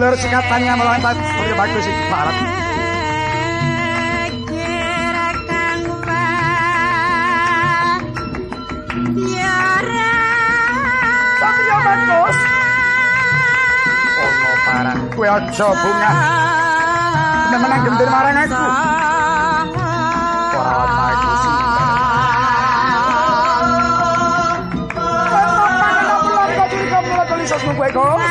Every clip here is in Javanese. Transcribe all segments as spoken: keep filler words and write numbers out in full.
Gunur sekatannya meloncat seperti bagus sih barat. Satria bagus. Ono parang kowe aja bunga. Nemenang gendir marang aku. Ora bagus sih. Sos kowe kok.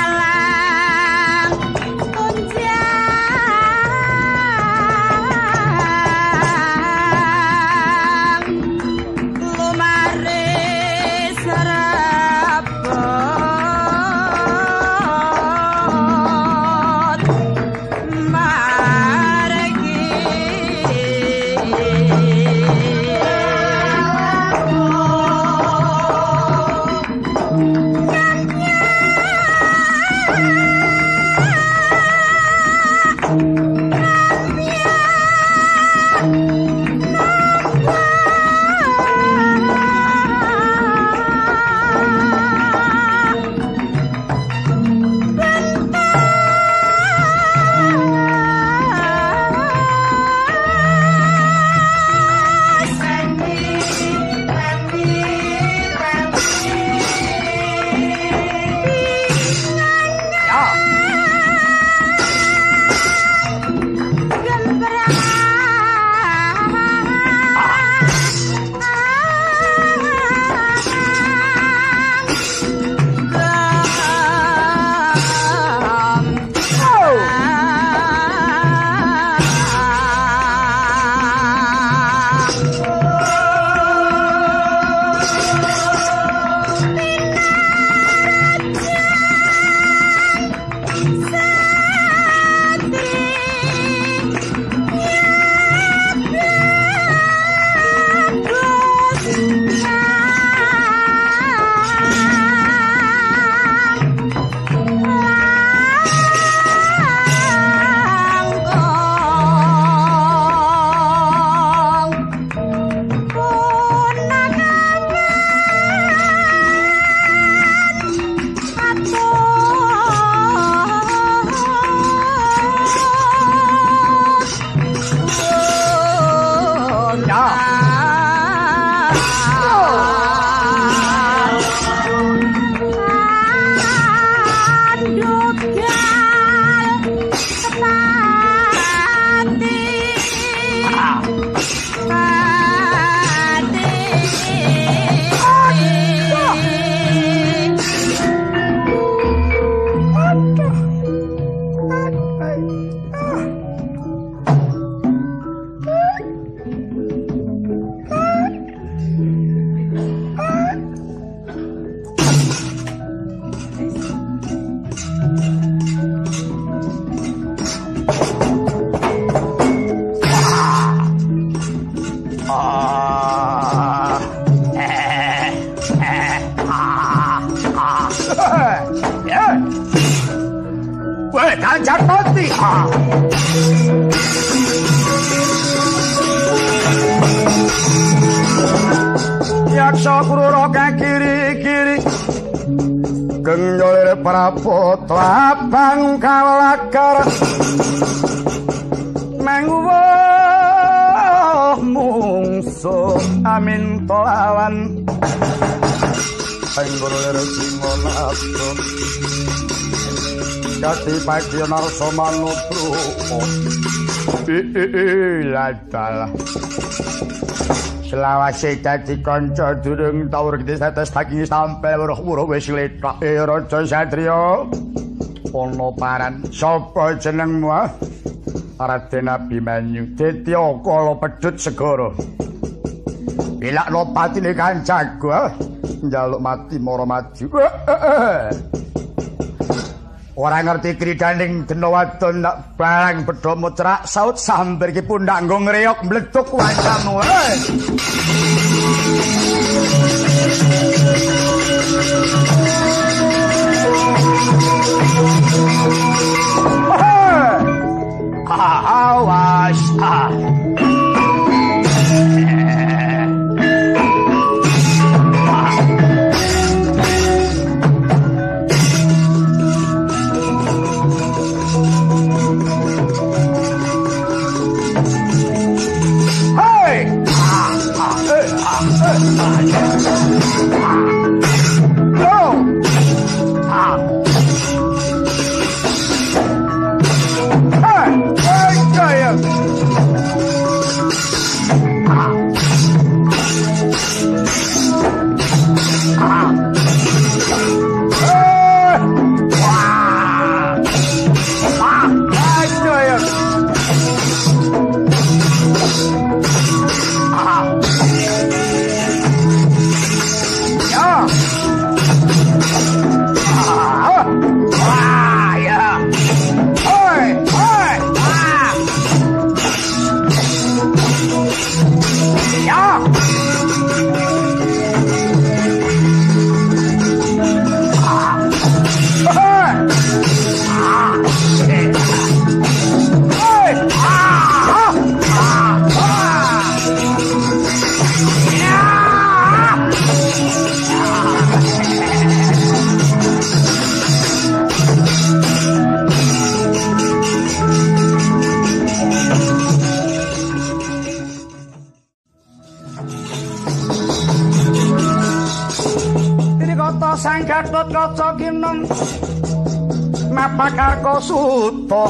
Yaksa Kurura kiri-kiri Genggolir Praputra Bangkalakar Menguwah mungsuh amin tolawan Genggolir Simonatun Kati pagi narso manutru Iiiiladala Selawase dadi kanca durung tawur gede setes daging sampe weruh-weruh wis letak. Eh Raja Satriya. Ana paran. Sapa jenengmu? Raden Abimanyu. Detya Kala Pedhut Segara. Ilakno patine kancaku, njaluk mati mara maju. Ora ngerti kridaning dena wadon nak barang bedha mucrak saut sambar iki pundak nggo ngreok mleduk wancamu. Awas ah. Tata sang Gatotkaca kinem mapakaka suta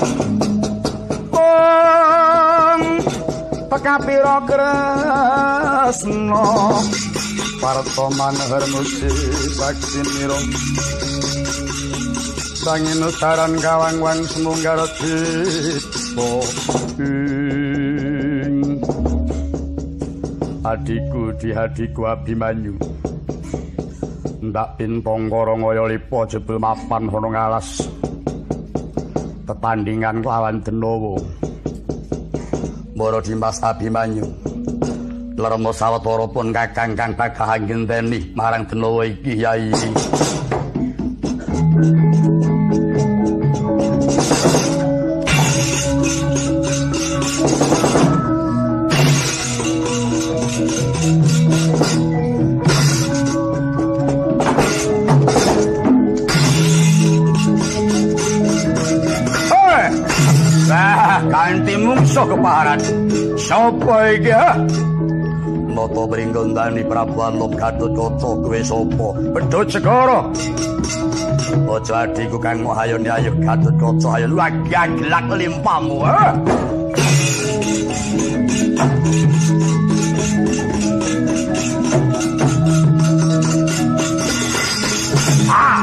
Om Pakapira Kresna Partoman Hermusi Saksi Mirom Sangin Usaran Kawang-wang Semunggar Cipto Adiku di hadiku Abimanyu ndak pintong korongaya lipa jebul mapan ana ngalas tetandingan kelawan Denowo Mbara Dimas Abimanyu Lerma sawetara pun kakang kang bagah nggenteni marang Denowo iki Yai kanthi mungsuh kepaharan sapa iki Nata Pringgondani Prabu Alom Gatotkaca kuwi sapa Bedhut Segara Aja adiku kang mahayoni ayo Gatotkaca ayo lagi-gelak limpamu ha Ah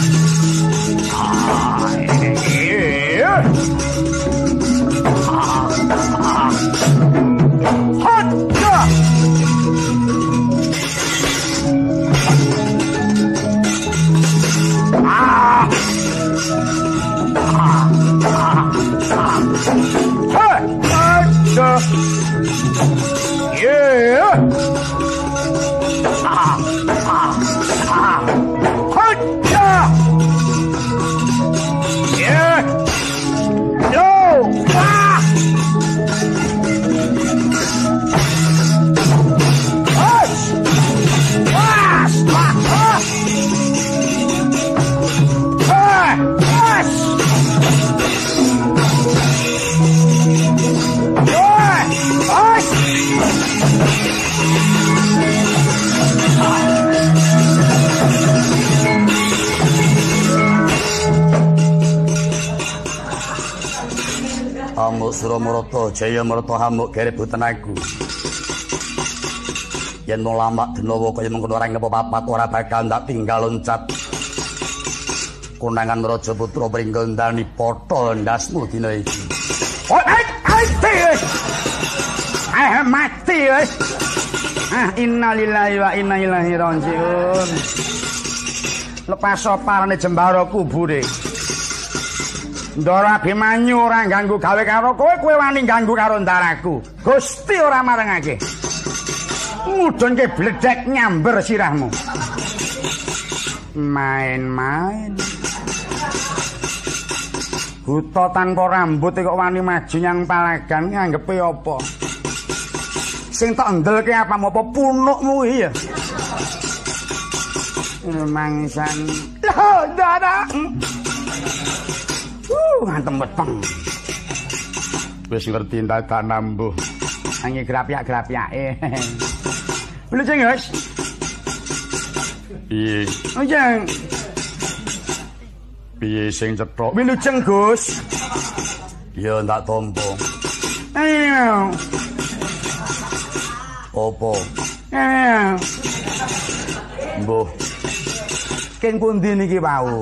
Ah yeah. Amuk Suramarata Jayamarata hamuk gerebutan aku yen mau lamak Denowo kaya mengkono ora ngepo papat ora bakal ndak tinggal loncat konangan Raja Putra Pringgondani padha ndasmu dina iki oh ai ai ah mati wis ah innalillahi wa inna ilaihi rajiun lepas soparane jembara kubure Ndara Abimanyu ora ganggu gawe karo kowe, kowe wani ganggu karo ndaraku. Gusti ora marengake. Mudhunke bledek nyamber sirahmu. Main-main. Buta tanpa rambut kok wani maju nyang palagan nganggepe apa? Sing tak ndelke apa apa punukmu iya. Mangsan. Lho, ndara. Uh, ngantem weteng. Wis ngerti dadak nambuh. Angi grapiak-grapiake. Blujeng, Gus. Piye? Blujeng. Piye sing cethok? Wilujeng, Gus. Ya ndak tompo. Ayo. Opo? Ayo. Mbuh. Ken pundi niki wau?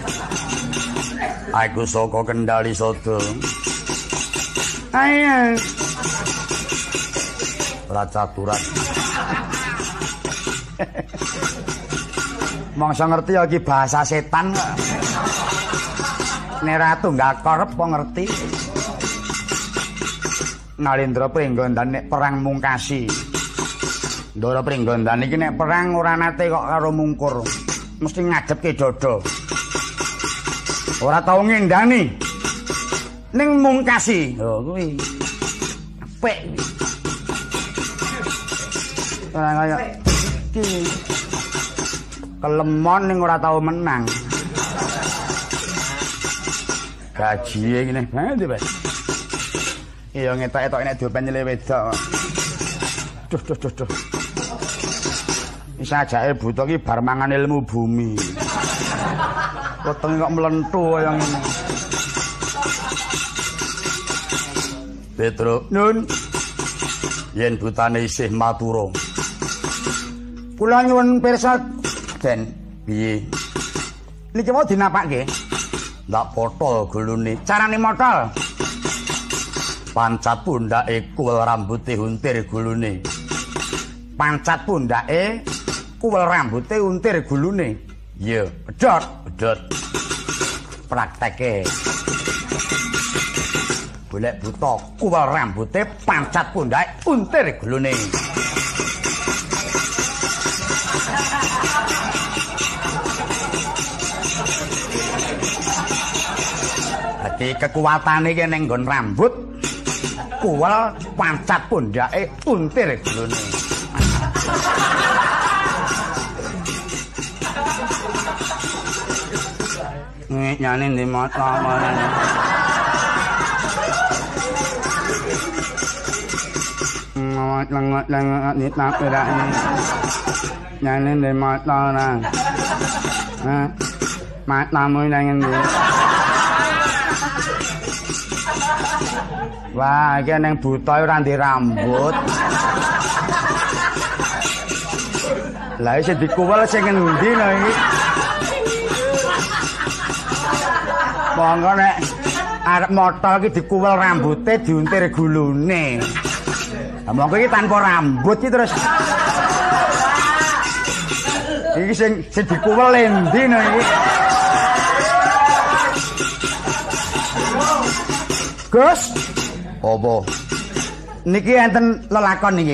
Aku saka Kendali Sada. Ayo. Ora caturan. Mangsa ngerti ya iki bahasa setan kok. Nek ratu gak korep kok ngerti. Nalendra Pringgondani nek perang mungkasi. Ndara Pringgondani iki nek perang ora nate kok karo mungkur. Mesti ngadepke dada. Ora tau ngendani. Ning mungkasi. Lho kuwi. Apik. Ora kaya iki. Kelemon ning ora tau menang. Gajiye ngene banget, Mas. Iya ngetok-etok nek diopen nyele wedok. Duh duh duh duh. sajake buta ki bar mangan ilmu bumi. Wetenge kok mlentu kaya ngene. Petro, nun. Yen butane isih matura. Kula nyuwun pirsa, Den. Piye? Niki mau dinapakke? Ndak potol gulune. Carane motol. Pancat pundake kuwel rambuté untir gulune. Pancat pundake kuwel rambuté untir gulune. Iya, pedhot, pedhot. Prakteke. Golek buta kuwel rambuté pancat pundake untir gulune. Dadi kekuwatane iki ning nggon rambut kuwel pancat pundake untir gulune. Nyane ndi mata marane. Ngawat lengot lengot di tapira ini. Nyane ndi mata ora. Hah? Matamu nang ndi? Wah, iki nang buta ora ndek rambut. Lah isih dikuwel sing endi lho iki? Monggo nek arep motol iki dikuwel rambute diuntir gulune. Lah monggo iki tanpa rambut iki terus iki sing sing dikuwel endi lho iki? Gus, apa? Niki enten lelakon niki.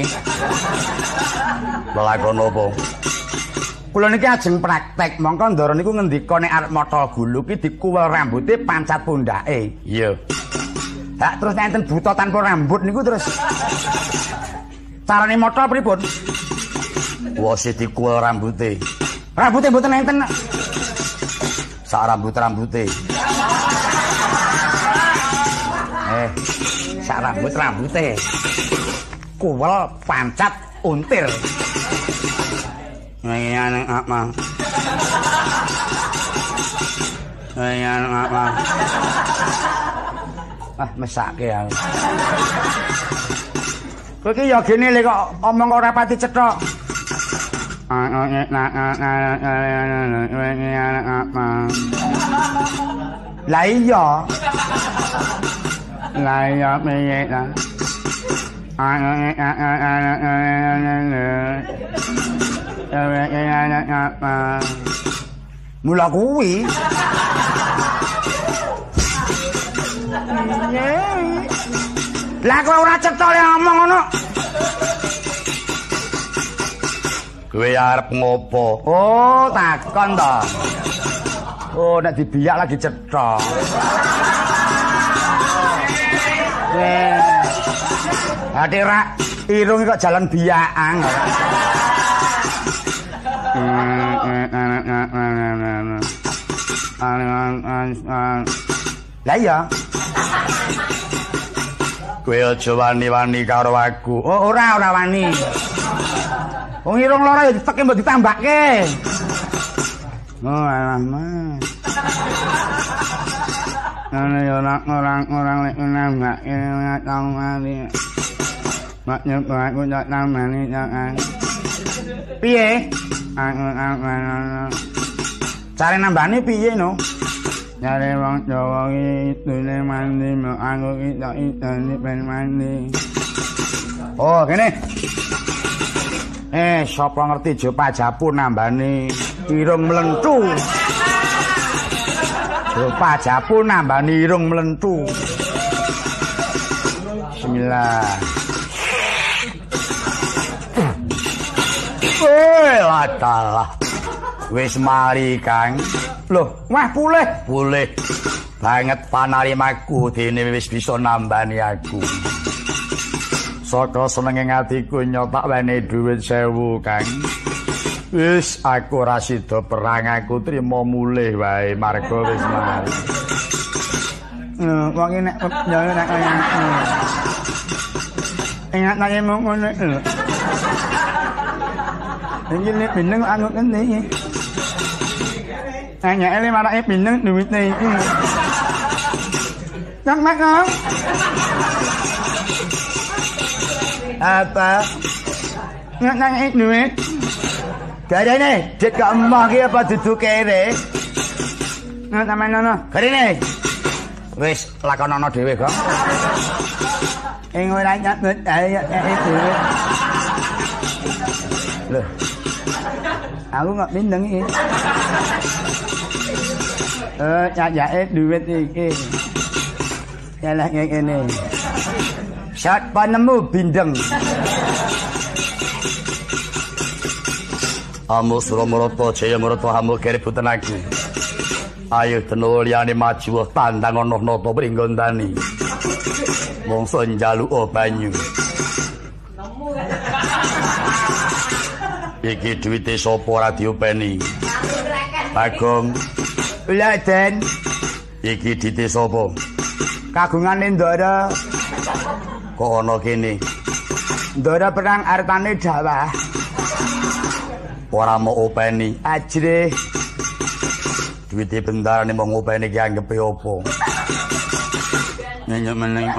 Lelakon apa? Kula niki ajeng praktek, mongko ndara niku ngendika nek arep motol gulu ki dikuwel rambute pancat pundake. Iya. Hak terus enten buta tanpa rambut niku terus carane motol pripun? Wah, sing dikuwel rambute. Rambute mboten enten. Sak rambut-rambute. Eh, sak rambut-rambute. Kuwel pancat untir. Ayan apa? Ayan apa? Ah, mesake aku. Kowe iki ya gene lek kok omong ora pati cethok. Lah iya. Lah iya piye ta? Mula kuwi. Lah kok ora cetha le ngomong ngono. Kowe arep ngopo? Oh, takon to. Oh, nek dibiyak lagi cetha. Eh. Ati ra irung kok jalan biyakan. Lah iya. Kowe aja wani-wani karo aku. Oh, ora ora wani. Wong irung lara ya diteke mbok ditambake. Oh, alah mah. Ana yo orang-orang lek nambak ini tau mari. Mak nyoba aku tak tamani jangan. Piye? Aku aku cari nambane piye no? Nyari wong Jawa iki dene mandi mau aku iki tak itane ben mandi. Oh, kene. Eh, sapa ngerti jo pajapun nambane irung mlentu. Jo pajapun nambane irung mlentu. Bismillah. Eh, ladalah. Wis mari, Kang. Loh, wah pulih. Pulih. Banget panalimaku dene wis bisa nambani aku. Saka senenge atiku nyotak wene dhuwit sewu, Kang. Wis aku ora sida perang, aku trimo mulih wae marga wis mari. Wong iki nek yo nek ingat nang ngono lho. Iki nek bindeng anu ngene iki. Anyake marake bindeng duwite iki. Nang mak kong. Apa? Nang nang duit. Garene, dik gak emah ki apa dudu kere? Nah, sampeyan garene. Wis lakonono dhewe, Kong. Ing ora nyabut ayo dhewe. Lho. Aku gak bindeng iki. Eh, nyajake duit iki. Yalah ngene. Sat panemu bindeng. Amu Suramarata Jaya Marata hamu kere putenaki. Ayo teno liyane maju tandang ana nata pringgondani. Mongso njaluk banyu. Iki duwite sapa ora diopeni? Bagong. Lha Den. Iki dite sapa? Kagungane Ndara. Kok ana kene? Ndara perang artane Jawa. Ora mau openi. Ajre. Duwite bendarane mau ngopeni ki anggepe opo? Nyenyek meneng.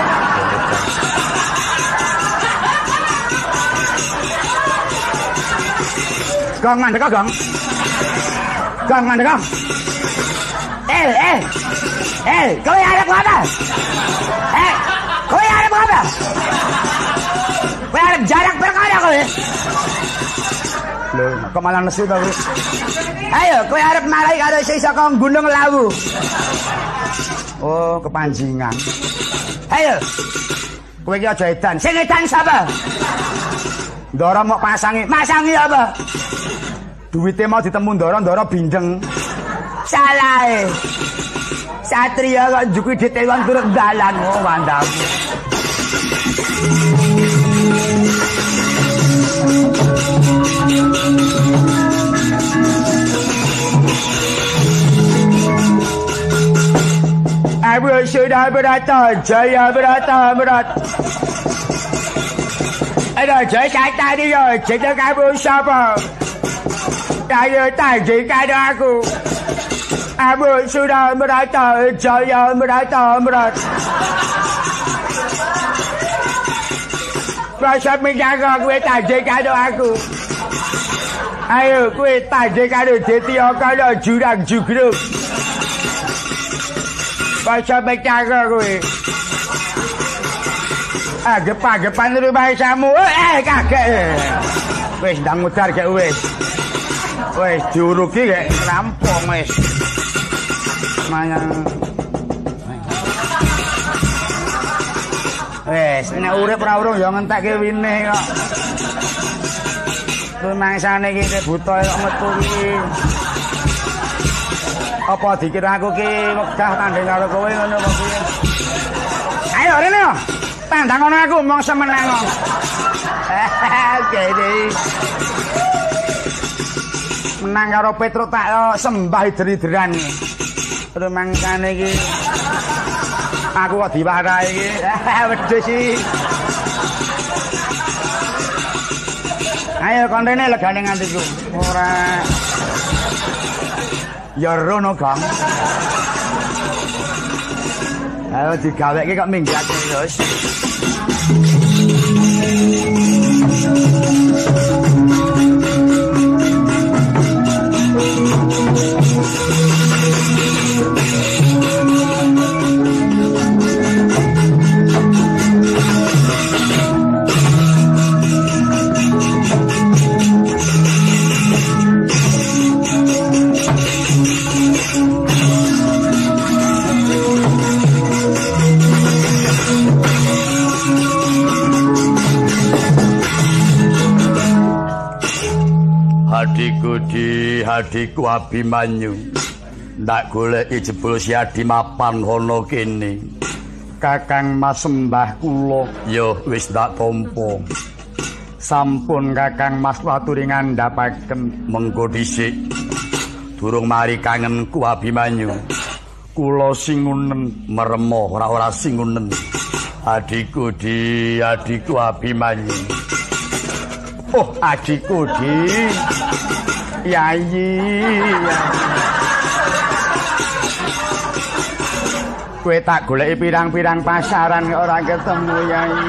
Gang mandek gang. Gang mandek gang. Eh eh. Eh, kowe arep apa? Eh, kowe arep apa? Kowe arep jarak perkara kowe. Lho, kok malah nesu to kowe? Ayo, kowe arep marai karo sing saka Gunung Lawu. Oh, kepanjingan. Ayo. Kowe iki aja edan. Sing edan sapa? Ndara mok pasangi. Masangi apa? Duwite mau ditemu Ndara, Ndara bindeng. Salahe. Satria kok njuki ditewan turut dalan. Oh, mantap. Abu sudah berata, Jaya berata berat. Ada Jaya kata dia, cerita kamu siapa? Saya tak jika aku. Abu sudah berata, Jaya berata berat. Masa menjaga kue tak jika aku. Ayo kue tak jika dia kalau jurang jugruk. Masa menjaga kue. Ah gepa-gepan rumah samu. Eh kakek. Wes ndang mudar kek wes. Wes diuruki kek rampung wes. Mayang. Wes nek urip ora urung ya ngentekke winih kok. Rumangsane iki buta kok metu iki. Apa dikira aku ki wegah tanding karo kowe ngono apa piye? Ayo rene yo. Tandang ngono aku mong semeneng. Kene. Menang karo Petruk tak sembah deri-deran. Rumangsane iki aku kok diwarai iki. Wedhus iki. Ayo kontene legane nganti ku. Ora. Ya rono, Kang. Ayo digaweke kok minggake terus. Hadiku di hadiku Abimanyu ndak goleki jebul si Adi mapan hono kene. Kakang Mas sembah kula ya wis ndak tampa. Sampun Kakang Mas waturi ngandhapaken mengko dhisik. Durung mari kangenku Abimanyu. Kula singunen meremo ora ora singunen. Hadiku di hadiku Abimanyu. Oh, adikku, Di. Yayi. Kowe tak goleki pirang-pirang pasaran ora ketemu, Yayi.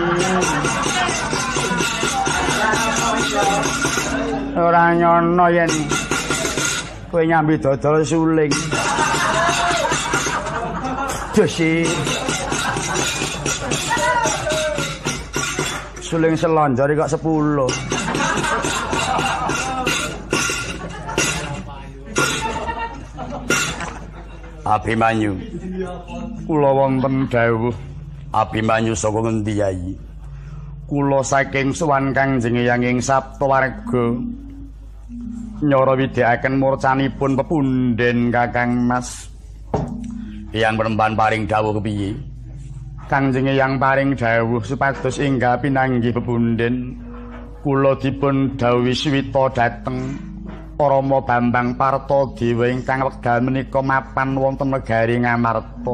Ora nyono yen kowe nyambi dodol suling. Josi. Suling selonjor kok sepuluh. Abimanyu. Kula wonten dawuh Abimanyu saka ngendi Yayi? Kula saking sowan Kangjeng Hyang Saptawarga. Nyara widhekaken murcanipun pepunden Kakang Mas. Hyang Perempan paring dawuh kepiye? Kangjeng Hyang paring dawuh supados enggal pinanggih pepunden kula dipun dawuhi swita dhateng Rama Bambang Partadewa ingkang wekdal menika mapan wonten negari Ngamarta.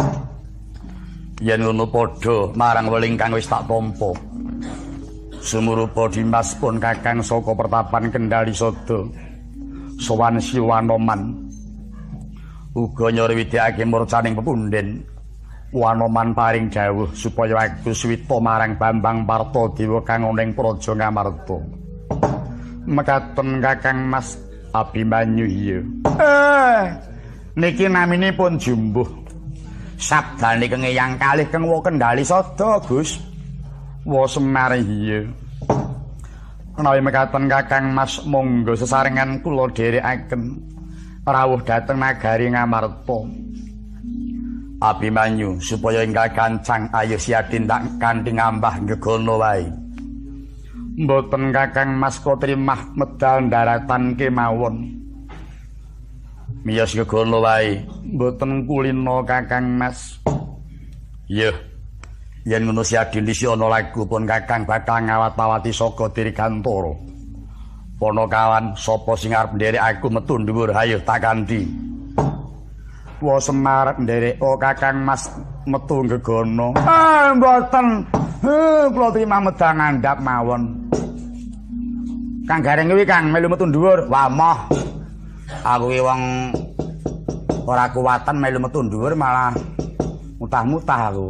Yen ngono padha marang weling kang wis tak tampa. Sumurupa Dimas pun Kakang saka Pertapan Kendali Sada. Sowan Siwanoman. Uga nyriwidhake murcaning pepunden. Wanoman paring dawuh supaya aku swita marang Bambang Partadewa kang ana ing Praja Ngamarta. Mekaten Kakang Mas Abimanyu iya. Eh, niki naminipun jumbuh. Sabdane kengeyang kalih keng wa Kendali Sada, Gus. Wa Semar iya. Menawi mekaten Kakang Mas monggo sesarengan kula dherekaken rawuh dhateng nagari Ngamarta. Abimanyu supaya enggal gancang ayo siadin tak kanthi ngambah gegono wae. Mboten Kakang Mas katrimah medal daratan kemawon. Miyos gegono wae, mboten kulino Kakang Mas. Iya. Yen ngono siadin disi ana lagu pun Kakang bakal ngawat-awati saka Dirgantara. Ponokawan sapa sing arep nderek aku metu dhuwur ayo tak kanthi. Wa Semar nderek o Kakang Mas metu gegono. Ah mboten. Heh kula trimah medal ngandhap mawon. Kang Gareng kuwi Kang melu metu dhuwur. Wah moh. Aku ki wong ora kuwatan melu metu dhuwur malah mutah-mutah aku.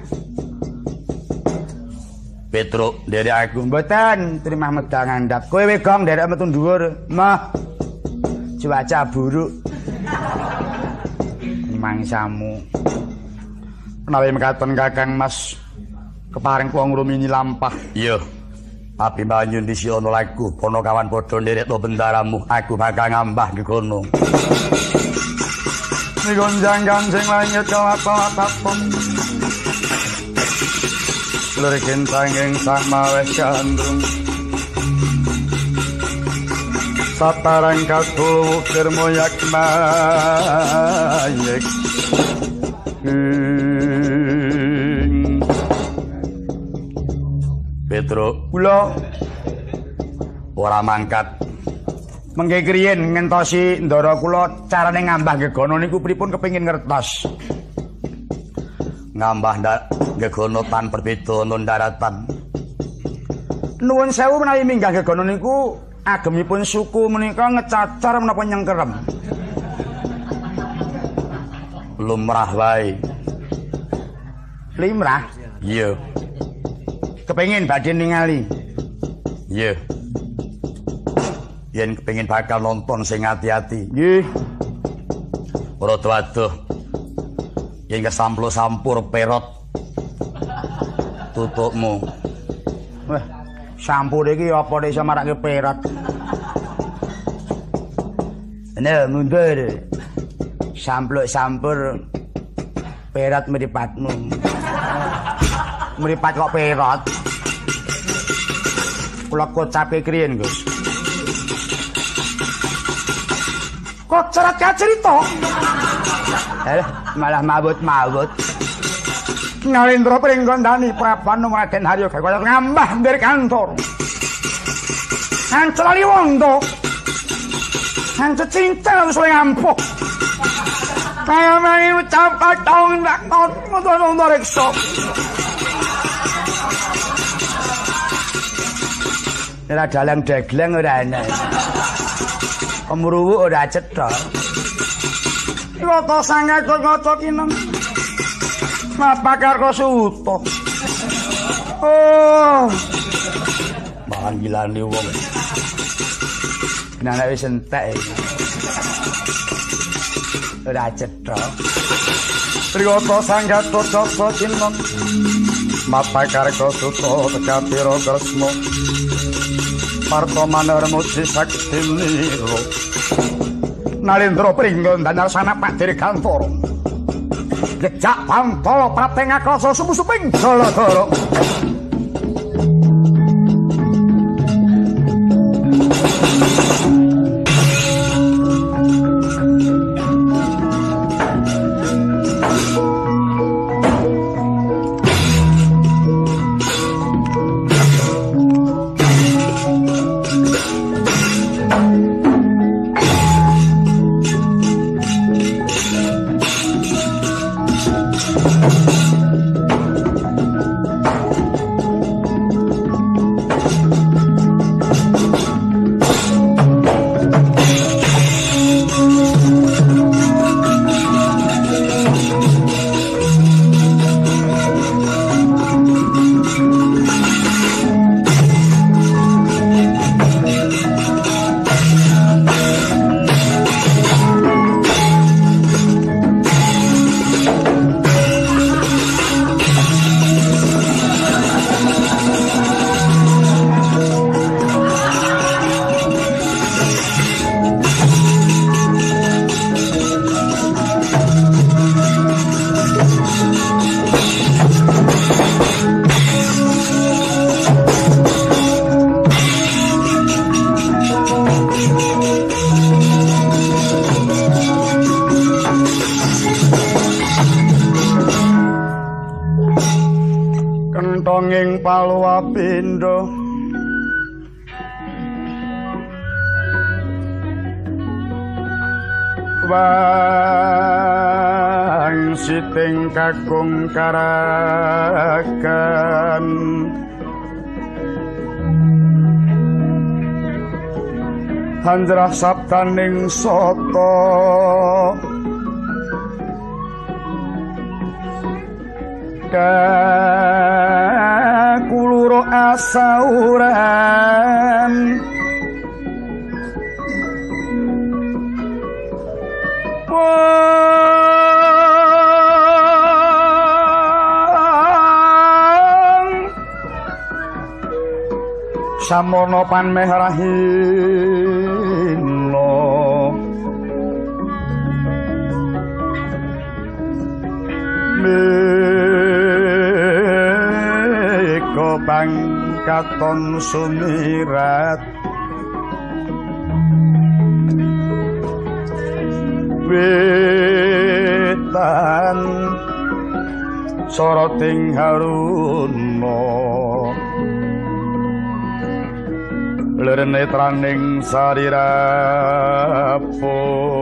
Petruk nderek aku mboten trimah medal ngandhap. Kowe wegong nderek metu dhuwur. Mah. Cuaca buruk. Mangsamu. Menawi mekaten Kakang Mas keparing kula ngrumini lampah. Iya. Abimanyu disi ana lagu Ponokawan padha nderekno bendaramu aku bakal ngambah gegono. Nigonjang Kanjeng langit kalapa-lapapon. Lur kentanging samawes kandung. Satarang katul wukir moyak mayek. Petro kula ora mangkat. Mengke kriyen ngentosi ndara kula carane ngambah gegono niku pripun kepengin ngertos. Ngambah ndak gegono tan berbeda non daratan. Nuwun sewu menawi minggah gegono niku agemipun suku menika ngecacar menapa nyengkerem. Lumrah wae. Limrah? Iya. Kepengin badhe ningali. Iya. Yen kepengin bakal nonton sing ati-ati. Nggih. Rada waduh. Yen kesamplo-sampur perot tutukmu. Wah, sampur iki apa nek iso marake perot? Nah, mundur. Sampluk-sampur perot mripatmu. Mripat kok perot. Kula kocape kriyen, Gus. Kok cerat ka cerita? Eh, malah mabut-mabut. Nalendra pringgondani Prabanu Raden Haryo kaya ngambah ndir kantor. Ancelali wondo. Ance cinta wis ngampuk. Kaya main ucap patong ndak kon ngono rekso. ora dalang dagelang ora ana. Kemruwu ora cetha. Rata sangat kok ngaca kineng. Napa karo suto. Oh. Pangilane wong. Nana wis entek iki. Ora cetha. Triyata sanggat dosa cinten. Mapa karko suto tekapira kresna. Parto manarmu sakti niro. Nalendra pringgon danar sana Pak Dirgantara. Jejak pantala prateng akasa sumu-suping Jaladara. Paluapindo wang siting kakung karakan hanjrah sabdaning soto kuluro asauran samono pan meh rahino meko bangkaton sumirat wetan soroting haruna lir netraning sarirapo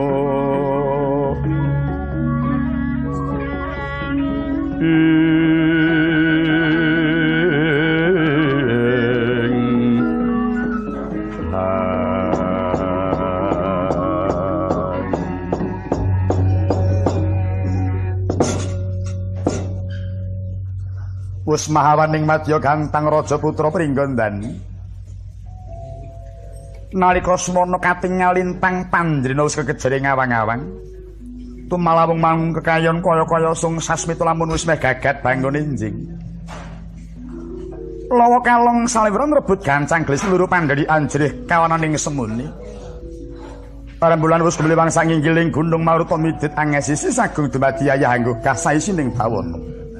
wis mahawaning madya gantang raja putra Pringgondani nalika semana katingal lintang panjrena wis kekejering awang-awang tumalawung mangung kekayon kaya-kaya sung sasmita lamun wis meh gagat bangun enjing lawa kalong salewron rebut gancang glis luru pandhani anjrih kawananing semuni parembulan wis kemliwang sanginggiling gunung maruta midit angesisi sagung dumadi ayah anggo kasaisining bawana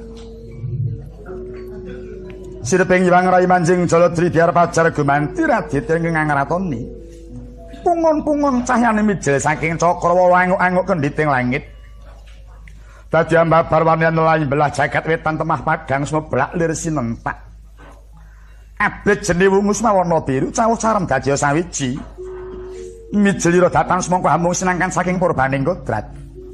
sireping Hyang Rai Manjing Jaladri diarep ajar gumanti Raditya ing ngangratoni. Pungun-pungun cahyane mijil saking Cakrawa anguk-anguk kenditing langit. Dadi ambabar warna nelayan belah jagat wetan temah padang sumeblak lir sinentak. Abet jene wungus mawana biru cawuh carem dadi sawiji. Mijilira datang semangka hamung sinangkan saking purbaning kodrat.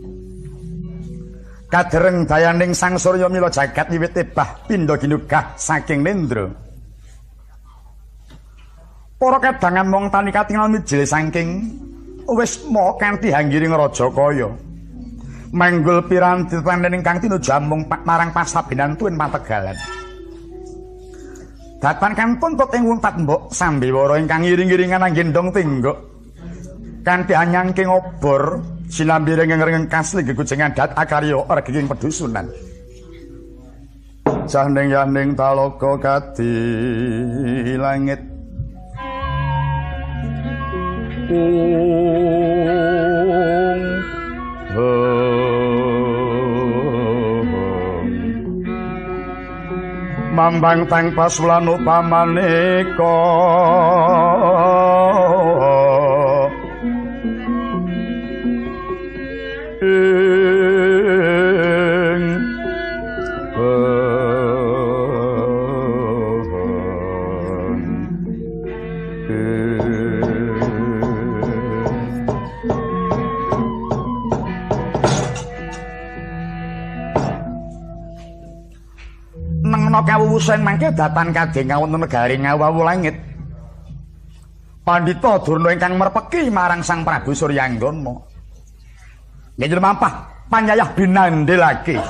Kadereng dayaning sang surya mila jagat wiwit tebah pindha ginugah saking nendra. Para kedangan mung tani katingal mijil saking wis mo kanthi hanggiring Rajakaya. Manggul piranti tandhening kang tinuju amung marang pasabinan tuwin pategalan. Datan kan tuntut ing wuntat mbok sambiwara ingkang iring-iringan anggendong tinggok. Kanthi anyangking obor sinambi rengeng-rengeng kasli gegujengan dat akarya reging pedusunan. Janding yaning talaga kadi langit. Mambang tang pasulan upamaneka ing nengno kawuwusan mangke datan kadhe ngawonten negari ngawawu langit. Pandhita Durna ingkang merpeki marang Sang Prabu Suryanggana. Nggih mampah panyayah binandhelake.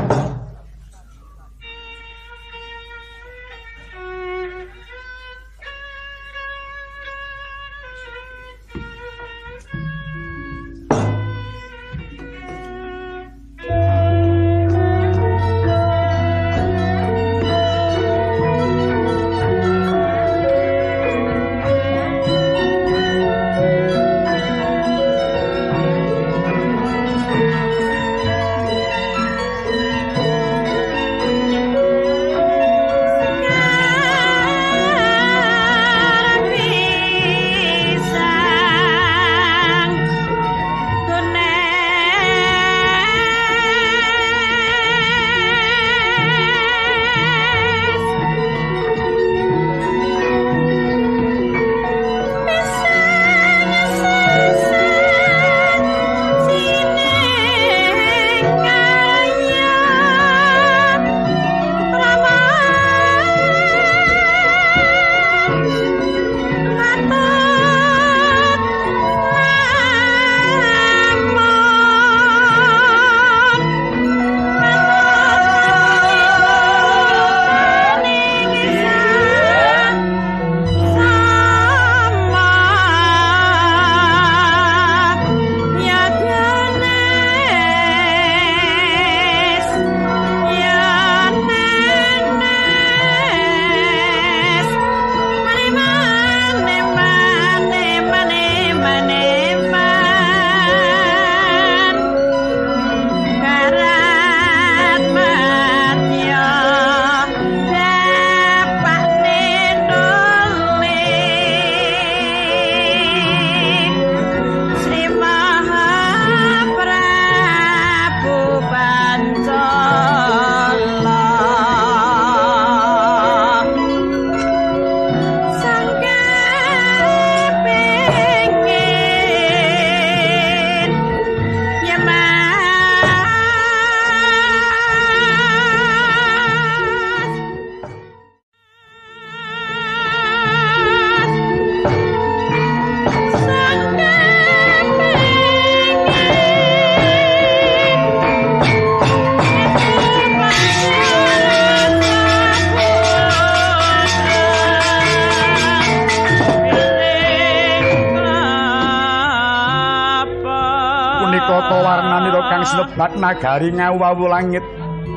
Sebat nagari ngawawu langit.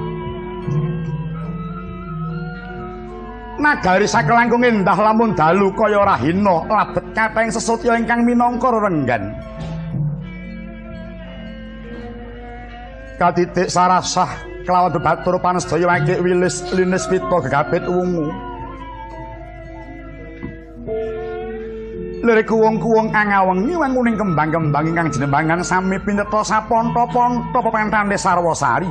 Nagari sakelangkung endah lamun dalu kaya rahina labet kateng sesotya ingkang minangka renggan. Katitik sarasah kelawan bebatur panestaya wangkik wilis linis pita gegabit wungu. Lirik kuwung-kuwung kang awengi wanguning kembang-kembang ingkang jenembangan sami pineta saponta-ponta pepentane sarwasari.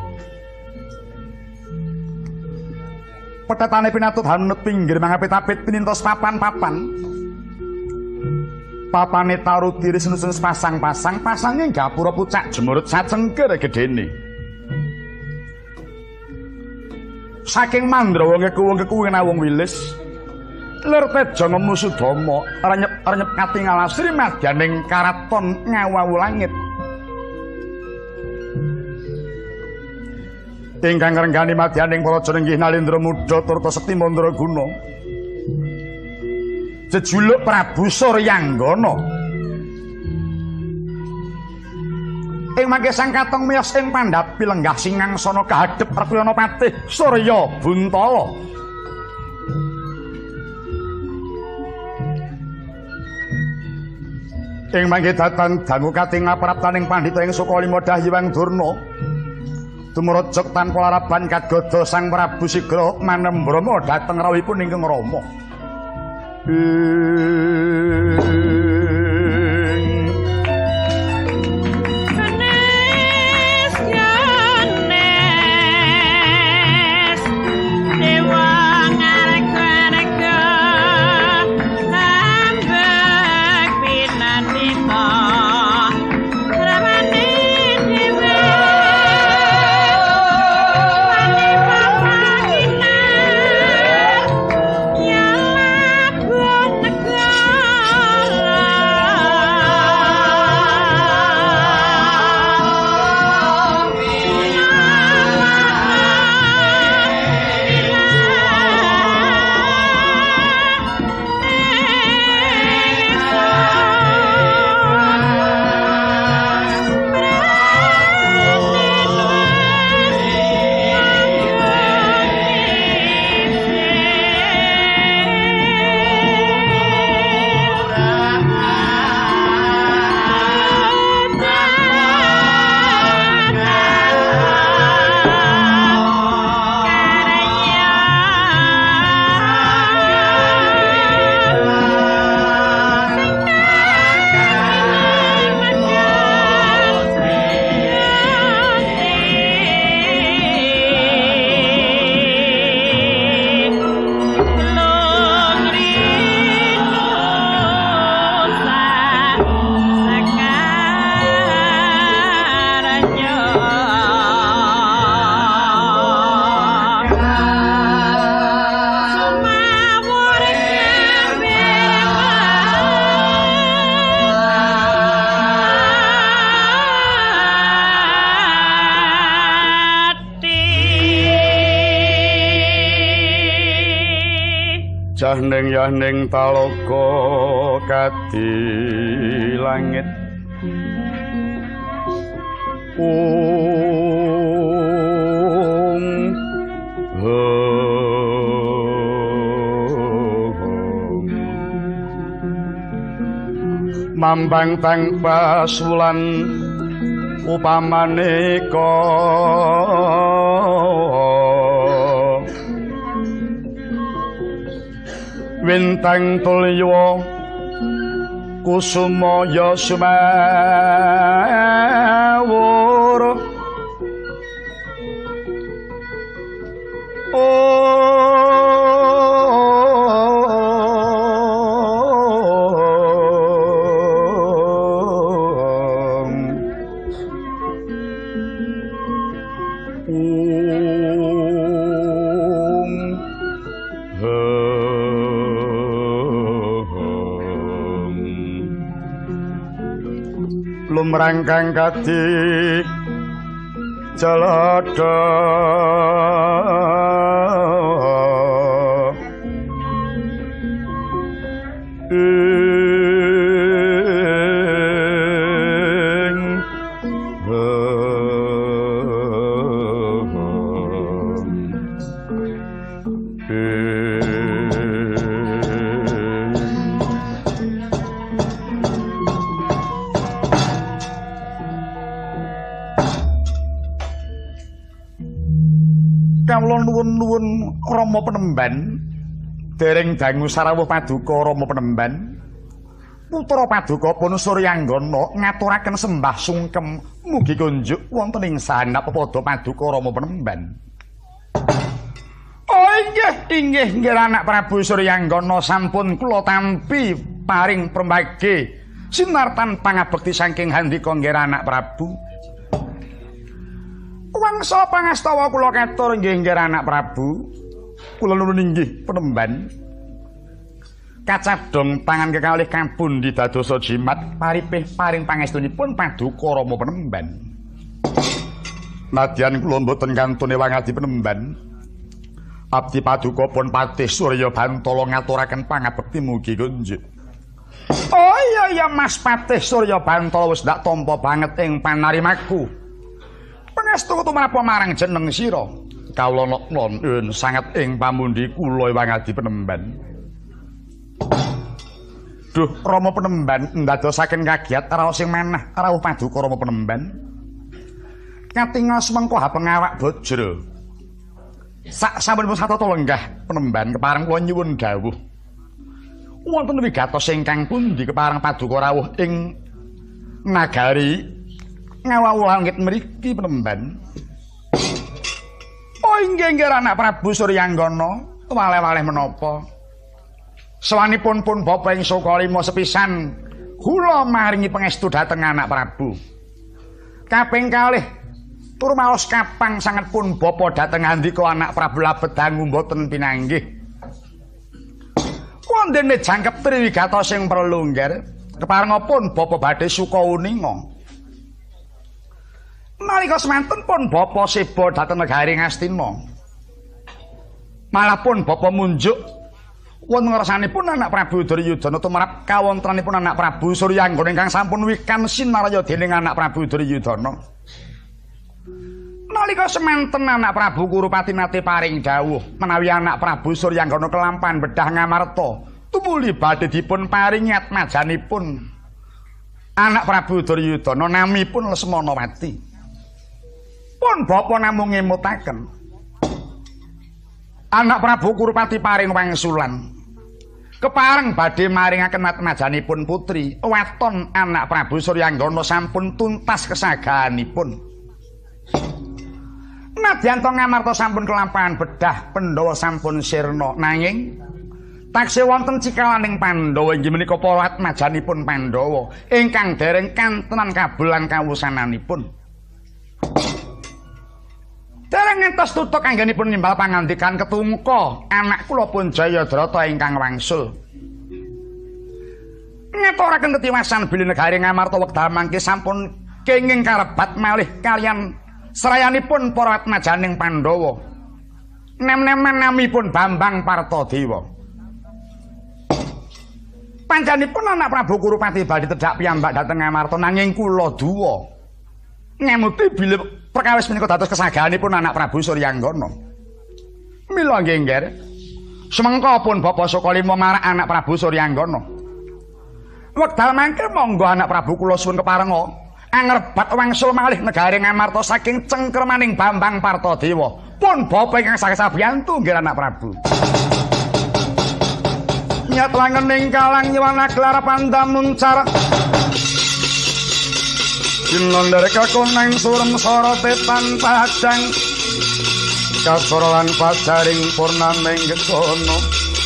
Petetane pinatut hanut pinggir mangapit-apit pinintos papan-papan. Papane taruh diri senusun pasang-pasang, pasangnya gapura pucak jemurut sacengker gedene. Saking mandrawa ngekuwung-kekuwung awung wilis. Lir teja ngemu Sudama renyep-renyep katingal asri madyaning karaton ngawawu langit. Ingkang ngrengani madyaning para jenenggih Nalendra Muda turta Sekti Mandraguna. Jejuluk Prabu Suryanggana. Ing mangke sang katong miyos ing pandhapi lenggah singangsana kahadhep Rekuyana Patih Surya Buntala. Ing mangke datang dangu katingal praptaning pandhita ing Sukalima Dahyang Durna. Tumurujug tanpa laraban kadodo Sang Prabu Sigra manembrama dhateng rawuhipun ingkang Rama. Jahning yahning talaga kadi langit Om Om Mambang tanpa sulan upamaneka Wintang tulya kusumaya sumawur lumrangkang kadi jalada ing kawula nuwun-nuwun Rama Penemban dereng dangu sarawuh paduka Rama Penemban putra paduka pun Suryanggana ngaturaken sembah sungkem mugi kunjuk wonten ing sanap padha paduka Rama Penemban. Oh inggih inggih inggih anak Prabu Suryanggana sampun kula tampi paring prembage sinartan pangabekti saking handika nggih anak Prabu. Wangsa pangastawa kula katur nggih nggih anak Prabu. Kula nuwun inggih Penemban. kacadhong tangan kekalih kapundi dadosa jimat paripih paring pangestunipun paduka Rama Penemban. Nadyan kula mboten kantune wangadi Penemban. Abdi paduka pun Patih Surya Bantala ngaturaken pangabekti mugi kunjuk. Oh iya iya Mas Patih Surya Bantala wis ndak tampa banget ing panarimaku. Pangestu tumrap marang jeneng sira. Kawula nuwun sanget ing pamundi kula wangadi Penemban. Duh Rama Penemban ndadosaken kagiat raos sing manah rawuh paduka Rama Penemban. Katingal semengko ha pengawak bajra. Sak sampun satata lenggah Penemban kepareng kula nyuwun dawuh. Wonten wigatos ingkang pundi kepareng paduka rawuh ing nagari ngawau langit mriki Penemban? Oh inggih inggih anak Prabu Suryanggana, waleh-waleh menapa? Sawanipun pun bapa ing Sokalima sepisan kula maringi pangestu dhateng anak Prabu. Kaping kalih tur maos kapang sanget pun bapa dhateng andika anak Prabu labet dangu mboten pinanggih. Wondene jangkep triwigatos sing prelungger keparengipun bapa badhe suka uninga. Nalika semanten pun bapa seba dhateng negari Ngastina. Malah pun bapa munjuk wonten ngarsanipun anak Prabu Duryudana tumrap kawontenanipun anak Prabu Suryanggana ingkang sampun wikan sinarya dening anak Prabu Duryudana. Nalika semanten anak Prabu Kurupati nate paring dawuh menawi anak Prabu Suryanggana kelampahan bedah ngamarta tumuli badhe dipun paringi atmajanipun anak Prabu Duryudana namipun Lesmanawati. Pun bapa namung ngemutaken anak Prabu Kurupati paring wangsulan kepareng badhe maringaken atmajanipun putri waton anak Prabu Suryanggana sampun tuntas kesagahanipun. Nadyan to ngamarta sampun kelampahan bedah Pandhawa sampun sirna nanging taksih wonten cikalaning Pandhawa inggih menika para atmajanipun Pandhawa ingkang dereng kantenan kabelan kawusananipun. Dereng ngantos tutuk anggenipun nimbal pangandikan ketungka anak kula pun Jayadrata ingkang wangsul. Ngaturaken ketiwasan bilih negari ngamarta wekdal mangke sampun kenging karebat malih kaliyan serayanipun para atmajaning Pandhawa. Nem-nemen namipun Bambang Partadewa. Panjenenganipun anak Prabu Kurupati badhe tedhak piyambak dhateng Ngamarta nanging kula duwa ngemuti bilih perkawis menika dados kesagahanipun anak Prabu Suryanggana. Mila nggih nggih. Semengko pun Bapa Sokalima marang anak Prabu Suryanggana. Wekdal mangke monggo anak Prabu kula suwun keparenga angrebat wangsul malih negari Ngamarta saking cengkremaning Bambang Partadewa. Pun bapa ingkang sagesabiyantu nggih anak Prabu. Nyat langening kalang nyewana gelar pandamuncar. Jinondar kakoneng surem sorote tanpa hadang. Kasorolan pacaring purnaming gegono.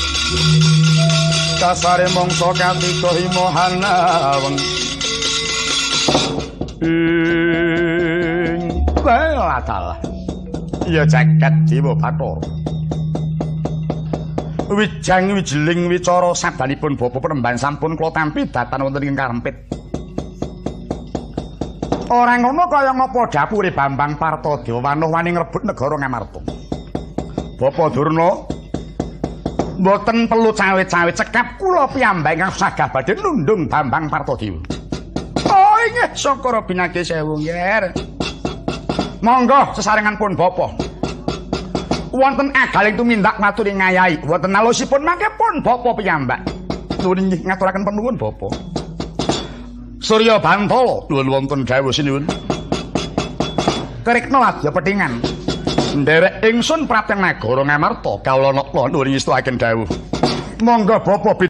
Kasare mongso katiga himohanaweng. Ing welatalah ya jagat dewa Bathara wijang wijeling wicara sabanipun Bapa Penemban sampun kula tampi datan wonten ing karempit. Ora ngono kaya ngapa dapure Bambang Partadewa wanuh wani ngrebut negara Ngamarta. Bapa Durna mboten perlu cawe-cawe cekap kula piyambak ingkang sagah badhe nundung Bambang Partadewa. Oh inggih Sakara binage sewu nggih. Monggo sesarengan pun Bapa. Wonten agaling tumindak maturi ngayahi, wonten alusipun mangke pun Bapa piyambak. Nuwun inggih ngaturaken panuwun Bapa. Surya Bantala nuwun wonten dawuh sinuwun. Krikna ladya pethingan. Nderek ingsun prateng nagara Ngamarta kawula nuwun ngestakaken dawuh. Monggo Bapa